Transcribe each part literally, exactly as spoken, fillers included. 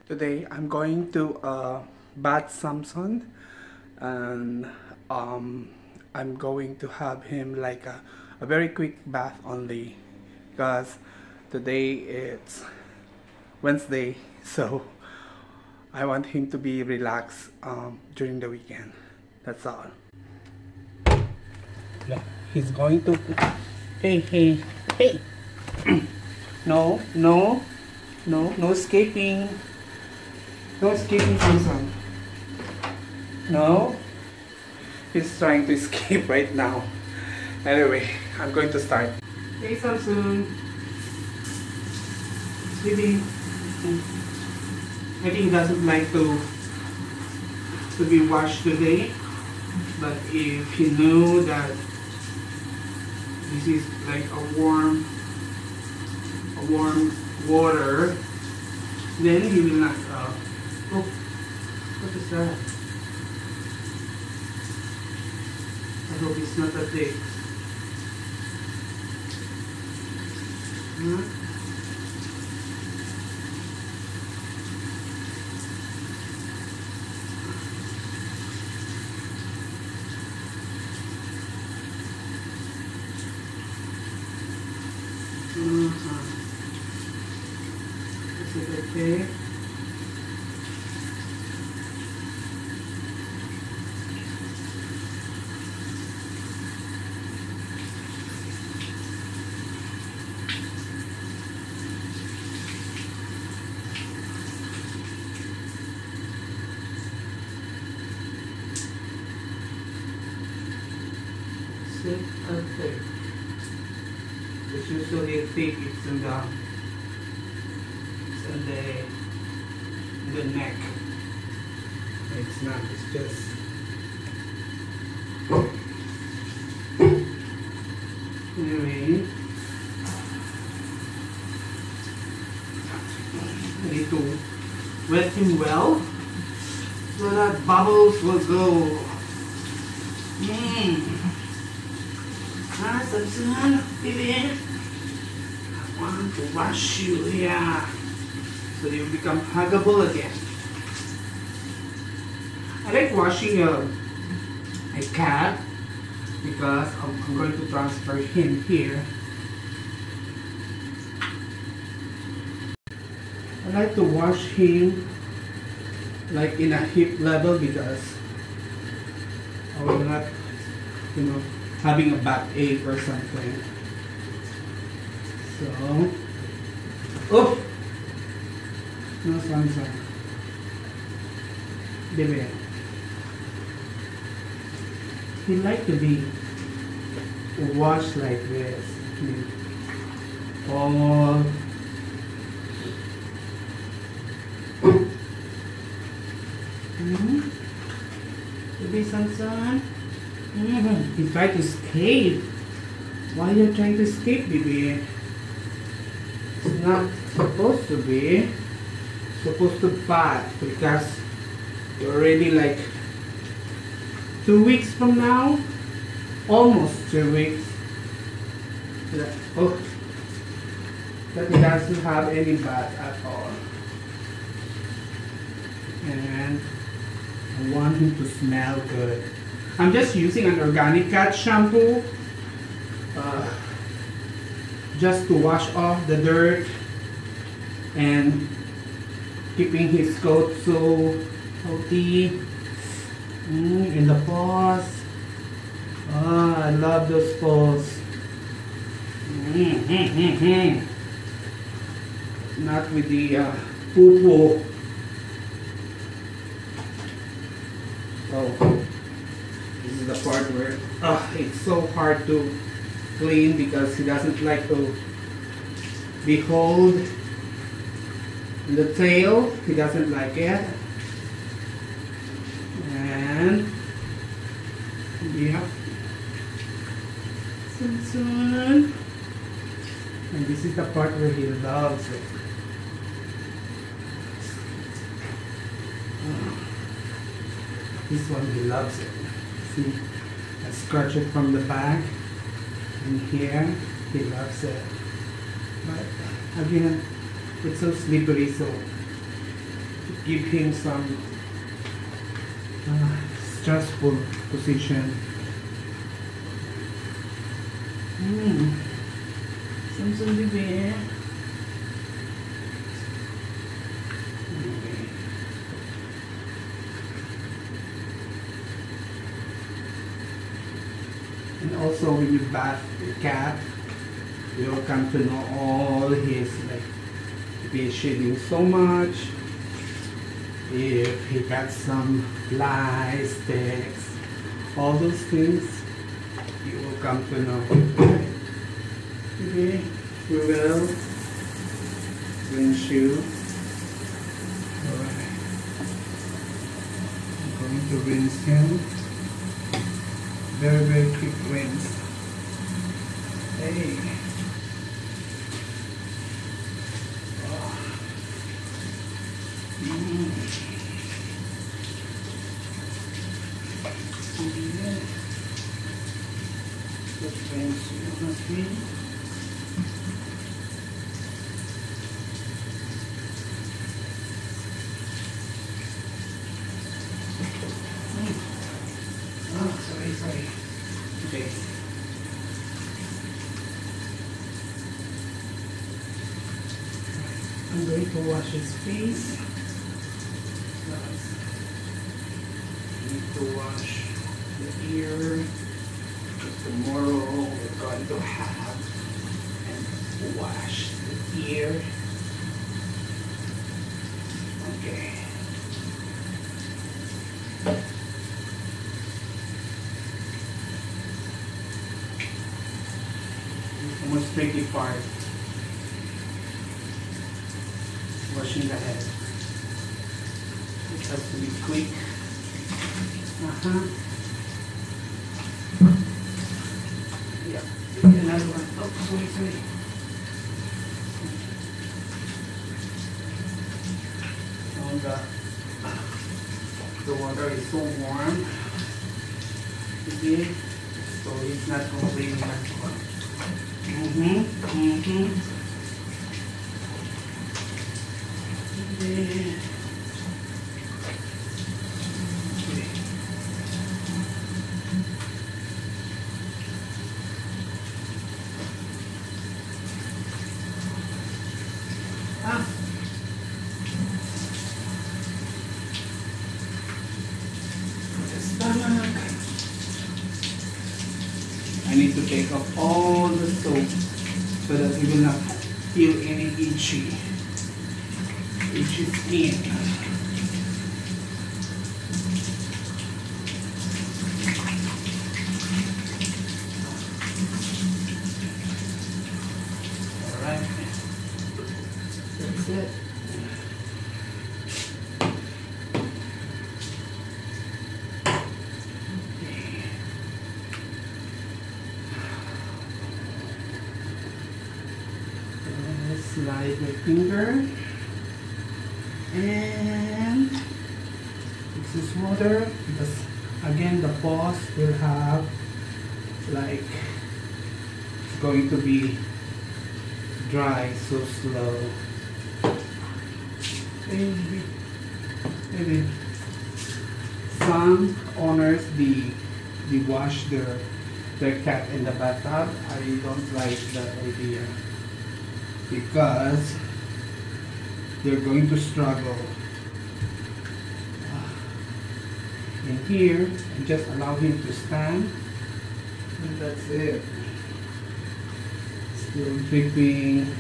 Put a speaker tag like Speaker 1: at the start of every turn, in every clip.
Speaker 1: Today I'm going to uh, bath Samsun, and um, I'm going to have him like a, a very quick bath only because today it's Wednesday, so I want him to be relaxed um, during the weekend. That's all. Yeah, he's going to. Hey, hey, hey! No, no, no, no escaping. No escaping, Samsun. No, he's trying to escape right now. Anyway, I'm going to start. Hey, Samsun. Sleeping. I think he doesn't like to to be washed today, but if he know that this is like a warm a warm water, then he will not uh, oh, what is that? I hope it's not a dick. Huh? Uh-huh. Is it okay? Is it okay? It's usually a thick, it's in the, it's in the, in the neck. It's not, it's just, anyway, I need to wet him well so that bubbles will go. Mm. Ah, Samsun, baby, I want to wash you, yeah, so you become huggable again. I like washing a, a cat because I'm, I'm going to transfer him here. I like to wash him like in a hip level because I will not, you know, having a backache or something. So, oh, no, Samsun, baby. He like to be washed like this. All. Mm-hmm. Baby Samsun. Mm-hmm. He tried to escape. Why are you trying to escape, baby? It's not supposed to be. It's supposed to bath because you're already like two weeks from now, almost two weeks. That, oh, that he doesn't have any bath at all, and I want him to smell good. I'm just using an organic cat shampoo uh, just to wash off the dirt and keeping his coat so healthy. Mm, and the paws. Oh, I love those paws. Mm, mm, mm, mm. Not with the uh, poo-poo. Oh. This is the part where uh, it's so hard to clean because he doesn't like to be held in the tail. He doesn't like it. And yeah, Samsun. And this is the part where he loves it. Oh. This one he loves it. See, I scratch it from the back, and here he loves it. But again, it's so slippery, so to give him some uh, stressful position. Hmm. Samsun bebe. And also when you bath the cat, you'll come to know all his, like, if he's shedding so much, if he got some lice, ticks, all those things, you will come to know. Okay, we will rinse you. Alright, I'm going to rinse him. Very, very quick rinse. Hey. Oh. Mm. Yeah. Just rinse you on the Oh, sorry, sorry. Okay. I'm going to wash his face. I need to wash the ear. Tomorrow we're going to have and wash the ear. Okay. The most tricky part, washing the head. It has to be quick. Uh-huh. Yeah. Another one. Oh, sorry, sorry. Oh, the, the water is so warm. Okay. So it's not completely natural. Mm-hmm. Mm-hmm. Yeah. Okay. Ah. The stomach. I need to take off all the soap so that you will not feel any itchy, itchy skin. Alright, that's it. Slide my finger and this is water because again the paws will have like it's going to be dry so slow. Maybe, maybe some owners the they wash their their cat in the bathtub. I don't like that idea, because they're going to struggle. In here, and just allow him to stand, and that's it. Still dripping.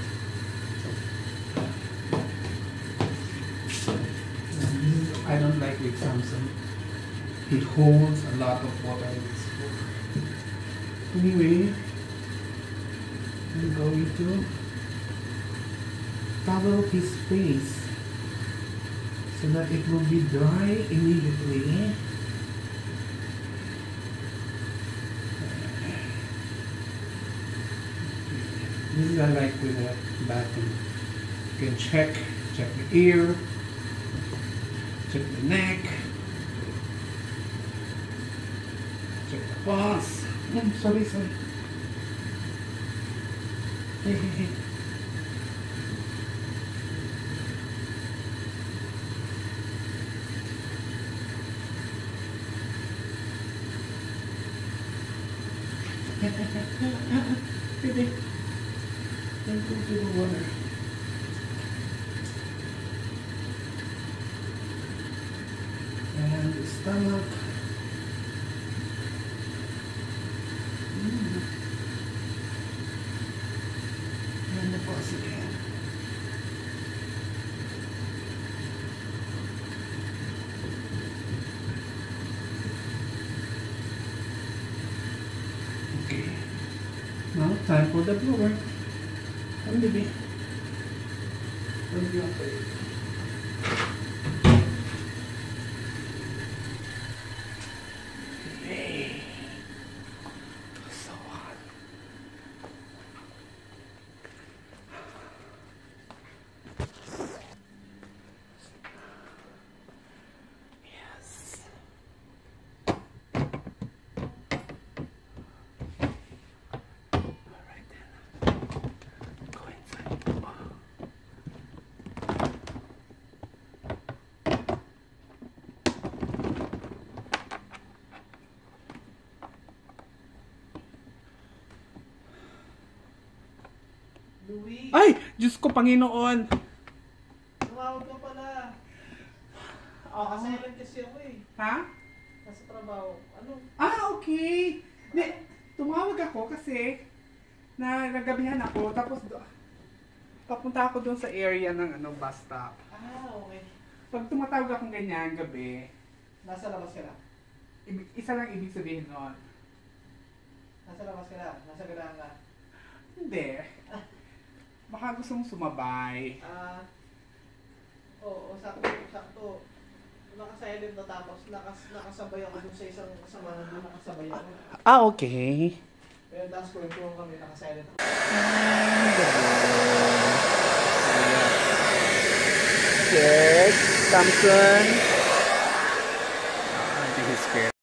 Speaker 1: I don't like with Samsun. He holds a lot of water in his food. Anyway, I'm going to towel his face so that it will be dry immediately. This is I like with the bathroom. You can check, check the ear, check the neck, check the paws. Oh, sorry, sorry. Hey, hey, hey. Pwede. Don't go to the water. And the stomach. Mm. And the paws again. Okay. Now time for the blower. Come baby. Don't be afraid. Hey. So hot. Yes. Alright then. Go inside.
Speaker 2: Louie,
Speaker 1: Ay! Diyos ko, Panginoon!
Speaker 2: tumawag ka pala.
Speaker 1: Oo.
Speaker 2: Nakasilent kasi ako eh.
Speaker 1: Ha?
Speaker 2: Nasa trabaho. Ano?
Speaker 1: Ah, okay. Di, tumawag ako kasi na nagabihan ako. Tapos do, papunta ako doon sa area ng ano, bus stop.
Speaker 2: Ah, okay.
Speaker 1: Pag tumatawag akong ganyan gabi,
Speaker 2: Nasa labas ka na?
Speaker 1: ibig, isa lang ibig sabihin nun.
Speaker 2: Nasa labas ka na? Nasa ganahan ka?
Speaker 1: Hindi. Baka gusto mong sumabay.
Speaker 2: Ah, oo, sakto, sakto. Nakasilent na tapos nakas, nakasabay ako dun sa isang kasama doon, nakasabay ako.
Speaker 1: Ah, okay.
Speaker 2: Pero tapos kwentuhan kami, nakasilent ako.
Speaker 1: Yes, Samsun. I think he's scared.